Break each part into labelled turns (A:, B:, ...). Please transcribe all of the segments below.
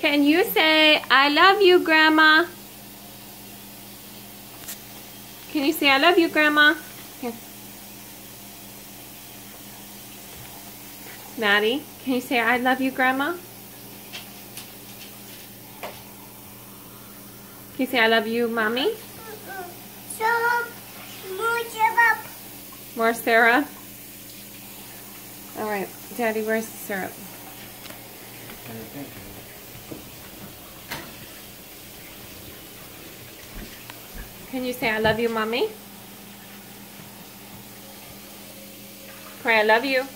A: Can you say, I love you, Grandma? Can you say, I love you, Grandma? Here. Maddie, can you say, I love you, Grandma? Can you say, I love you, Mommy? More syrup? Alright, Daddy, where's the syrup? Can you say, I love you, Mommy? Pray, I love you.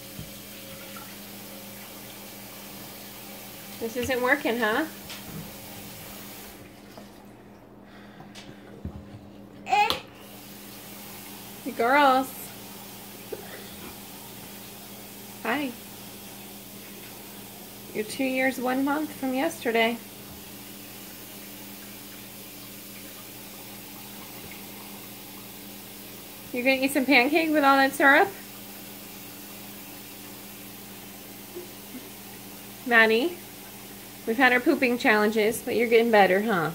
A: This isn't working, huh? You girls. Hi. You're 2 years, 1 month from yesterday. You're gonna eat some pancake with all that syrup? Maddie, we've had our pooping challenges, but you're getting better, huh?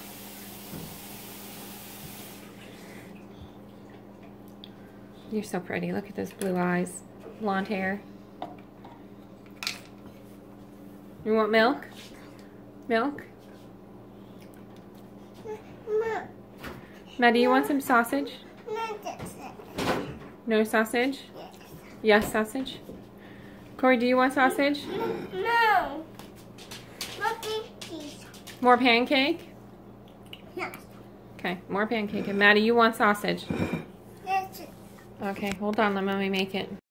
A: You're so pretty. Look at those blue eyes. Blonde hair. You want milk? Milk? Maddie, you want some sausage? No sausage? Yes, sausage? Corey, do you want sausage?
B: No. More pancake.
A: More pancake?
B: Yes.
A: Okay, more pancake. And Maddie, you want sausage?
B: Yes.
A: Okay, hold on. Let Mommy make it.